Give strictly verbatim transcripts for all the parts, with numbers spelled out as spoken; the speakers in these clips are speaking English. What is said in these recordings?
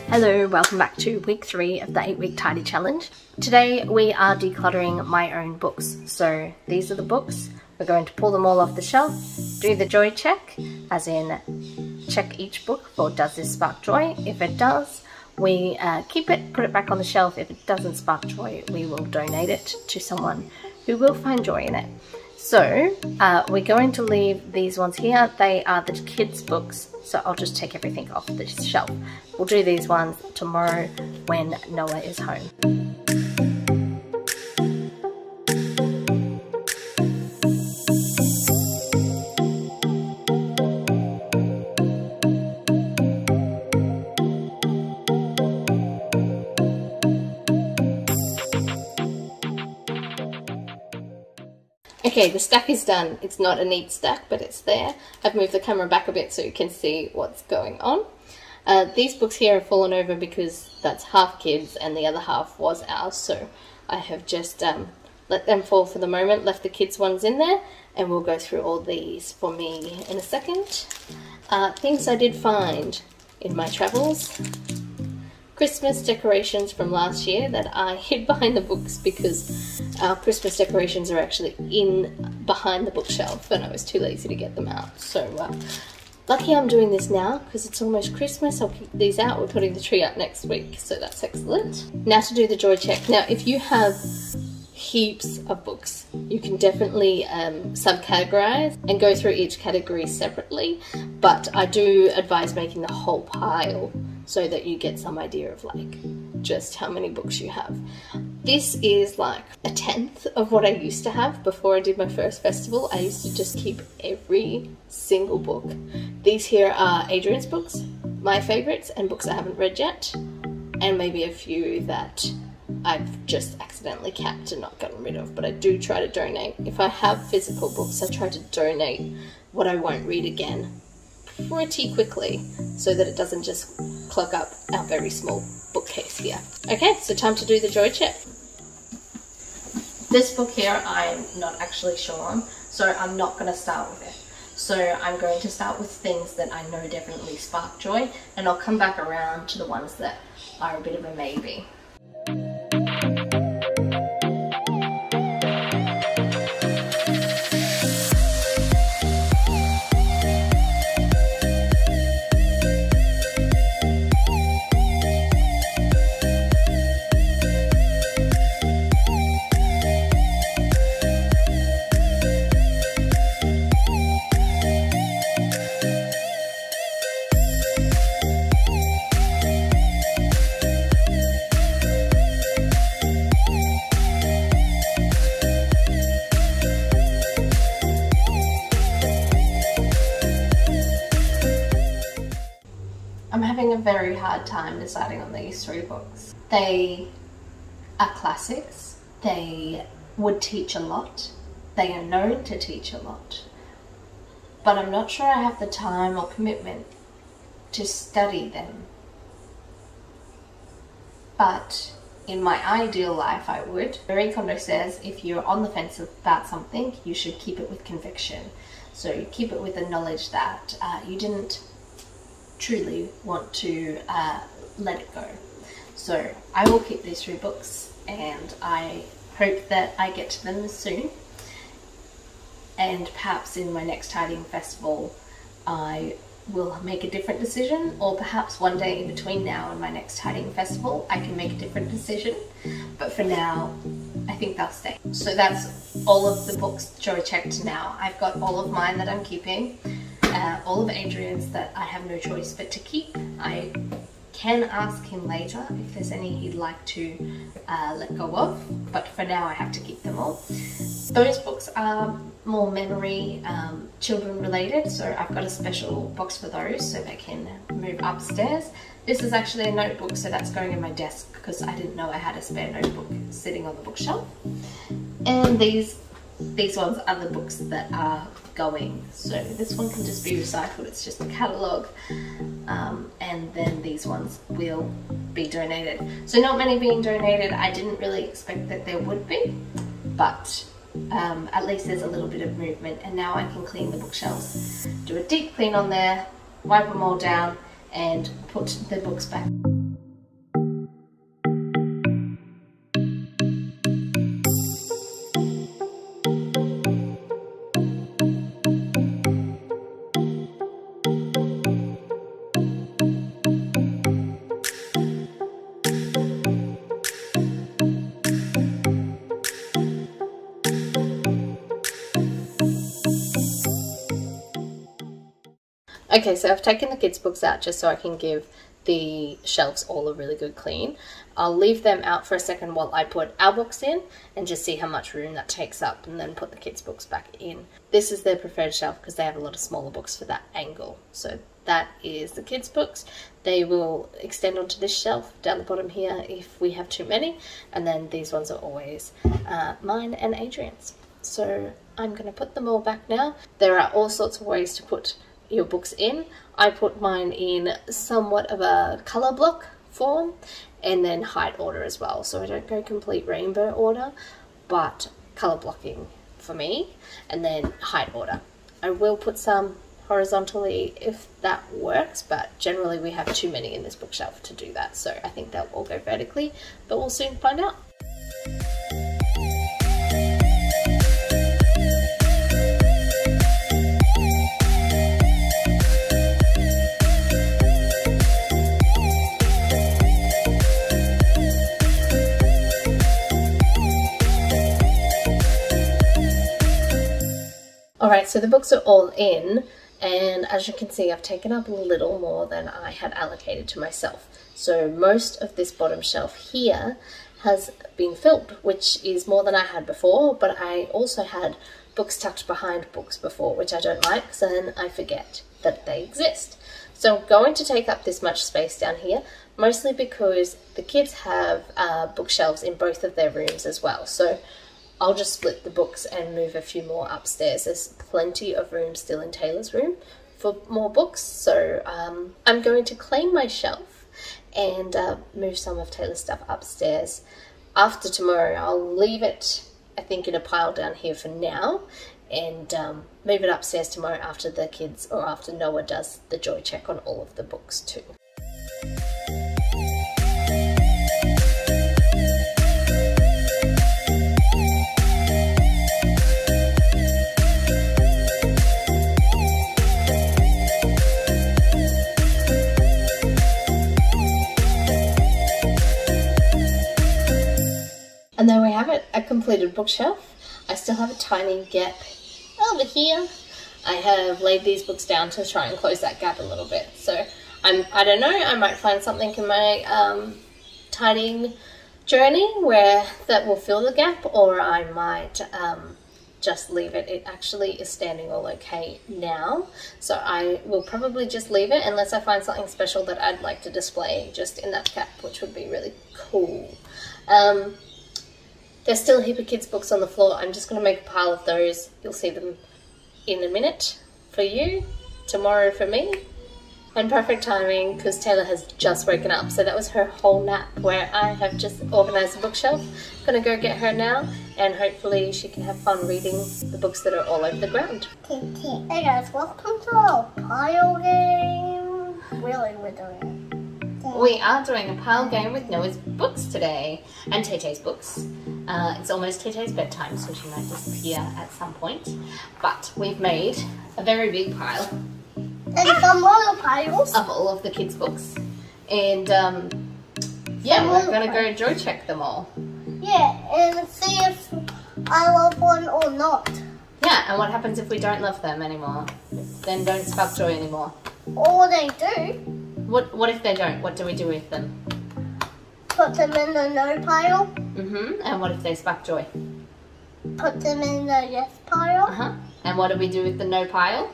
Hello, welcome back to week three of the eight week tidy challenge. Today we are decluttering my own books. So these are the books. We're going to pull them all off the shelf, do the joy check, as in check each book for does this spark joy. If it does, we uh, keep it, put it back on the shelf. If it doesn't spark joy, we will donate it to someone who will find joy in it. So uh, we're going to leave these ones here. They are the kids' books, so I'll just take everything off the shelf. We'll do these ones tomorrow when Noah is home. Okay, the stack is done. It's not a neat stack, but it's there. I've moved the camera back a bit so you can see what's going on. Uh, these books here have fallen over because that's half kids and the other half was ours, so I have just um, let them fall for the moment, left the kids' ones in there, and we'll go through all these for me in a second. Uh, things I did find in my travels. Christmas decorations from last year that I hid behind the books because our Christmas decorations are actually in behind the bookshelf and I was too lazy to get them out. So uh, lucky I'm doing this now because it's almost Christmas. I'll keep these out. We're putting the tree up next week, so that's excellent. Now to do the joy check. Now if you have heaps of books, you can definitely um, subcategorize and go through each category separately, but I do advise making the whole pile so that you get some idea of like just how many books you have. This is like a tenth of what I used to have before I did my first festival. I used to just keep every single book. These here are Adrian's books, my favorites, and books I haven't read yet, and maybe a few that I've just accidentally kept and not gotten rid of, but I do try to donate. If I have physical books, I try to donate what I won't read again pretty quickly so that it doesn't just clog up our very small bookcase here. Okay, so time to do the joy check. This book here I'm not actually sure on, so I'm not going to start with it. So I'm going to start with things that I know definitely spark joy, and I'll come back around to the ones that are a bit of a maybe. I'm having a very hard time deciding on these three books. They are classics, they would teach a lot, they are known to teach a lot, but I'm not sure I have the time or commitment to study them. But in my ideal life I would. Marie Kondo says if you're on the fence about something, you should keep it with conviction. So you keep it with the knowledge that uh, you didn't truly want to uh, let it go. So I will keep these three books and I hope that I get to them soon, and perhaps in my next tidying festival I will make a different decision, or perhaps one day in between now and my next tidying festival I can make a different decision, but for now I think they'll stay. So that's all of the books joy checked now. I've got all of mine that I'm keeping, Uh, all of Adrian's that I have no choice but to keep. I can ask him later if there's any he'd like to uh, let go of, but for now I have to keep them all. Those books are more memory, um, children related, so I've got a special box for those so they can move upstairs. This is actually a notebook, so that's going in my desk because I didn't know I had a spare notebook sitting on the bookshelf. And these These ones are the books that are going. So this one can just be recycled, it's just a catalogue. Um, and then these ones will be donated. So not many being donated. I didn't really expect that there would be, but um, at least there's a little bit of movement, and now I can clean the bookshelves, do a deep clean on there, wipe them all down and put the books back. Okay, so I've taken the kids' books out just so I can give the shelves all a really good clean. I'll leave them out for a second while I put our books in and just see how much room that takes up, and then put the kids' books back in. This is their preferred shelf because they have a lot of smaller books for that angle. So that is the kids' books. They will extend onto this shelf down the bottom here if we have too many, and then these ones are always uh, mine and Adrian's. So I'm going to put them all back now. There are all sorts of ways to put your books in. I put mine in somewhat of a colour block form, and then height order as well, so I don't go complete rainbow order, but colour blocking for me, and then height order. I will put some horizontally if that works, but generally we have too many in this bookshelf to do that, so I think they'll all go vertically, but we'll soon find out. Alright, so the books are all in, and as you can see I've taken up a little more than I had allocated to myself. So most of this bottom shelf here has been filled, which is more than I had before, but I also had books tucked behind books before, which I don't like because then I forget that they exist. So I'm going to take up this much space down here, mostly because the kids have uh, bookshelves in both of their rooms as well. So I'll just split the books and move a few more upstairs. There's plenty of room still in Taylor's room for more books, so um, I'm going to claim my shelf and uh, move some of Taylor's stuff upstairs. After tomorrow, I'll leave it, I think, in a pile down here for now, and um, move it upstairs tomorrow after the kids, or after Noah does the joy check on all of the books too. And there we have it, a completed bookshelf. I still have a tiny gap over here. I have laid these books down to try and close that gap a little bit. So I'm, I don't know, I might find something in my um, tidying journey where that will fill the gap, or I might um, just leave it. It actually is standing all okay now. So I will probably just leave it unless I find something special that I'd like to display just in that gap, which would be really cool. Um, There's still a heap of kids' books on the floor. I'm just going to make a pile of those. You'll see them in a minute for you, tomorrow for me. And perfect timing because Taylor has just woken up. So that was her whole nap where I have just organised the bookshelf. Going to go get her now, and hopefully she can have fun reading the books that are all over the ground. Hey guys, welcome to our pile game. Really, we're doing it. We are doing a pile game with Noah's books today, and Tay-Tay's books. Uh, it's almost Tay-Tay's bedtime, so she might disappear at some point. But we've made a very big pile. And some other piles. Of all of the kids' books. And um, yeah, some we're going to go joy check them all. Yeah, and see if I love one or not. Yeah, and what happens if we don't love them anymore? Then don't spark joy anymore. Or they do. What What if they don't? What do we do with them? Put them in the no pile. Mm-hmm. And what if they spark joy? Put them in the yes pile. Uh-huh. And what do we do with the no pile?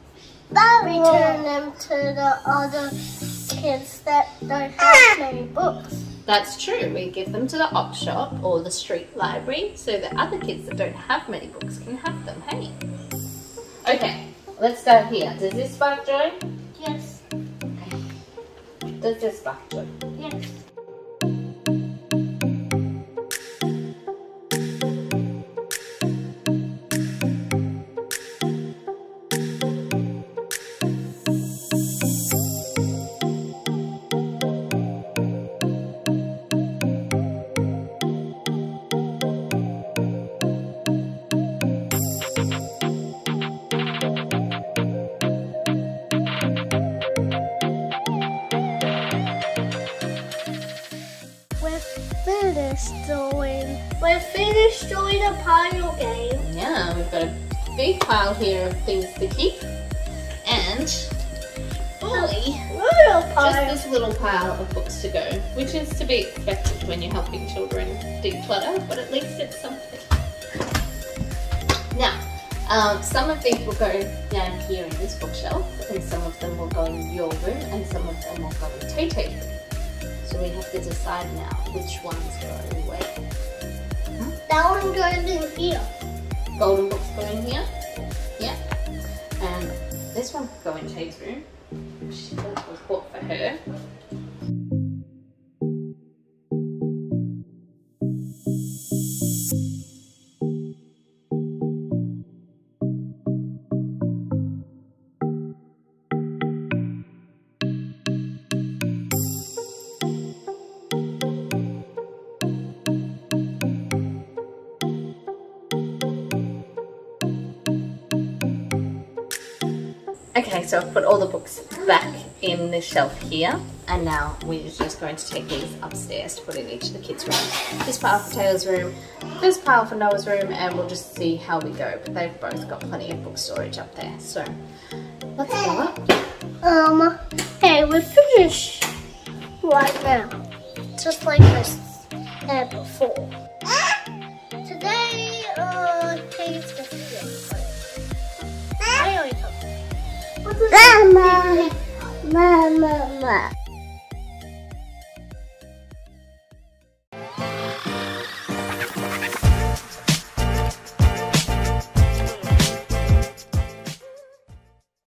Return them to the other kids that don't have many books. That's true. We give them to the op shop or the street library so that other kids that don't have many books can have them. Hey. Okay, let's start here. Does this spark joy? Yes. Okay. Does this spark joy? Yes. Doing. We're finished doing a pile game. Yeah, we've got a big pile here of things to keep, and fully. Little Just pile. this little pile of books to go, which is to be expected when you're helping children declutter, but at least it's something. Now, um, some of these will go down here in this bookshelf, and some of them will go in your room, and some of them will go in Tay-Tay's room. So we have to decide now which ones go where. That one goes in here. Golden books go in here, yeah, and this one could go in Tay's room. She thought it was bought for her. Okay, so I've put all the books back in the shelf here, and now we're just going to take these upstairs to put in each of the kids' rooms. This pile for Taylor's room, this pile for Noah's room, and we'll just see how we go. But they've both got plenty of book storage up there, so let's go up. Um, hey, we're finished right now. Just like this had before. Today, uh, Tate's just here. I always Mama, Mama, Mama.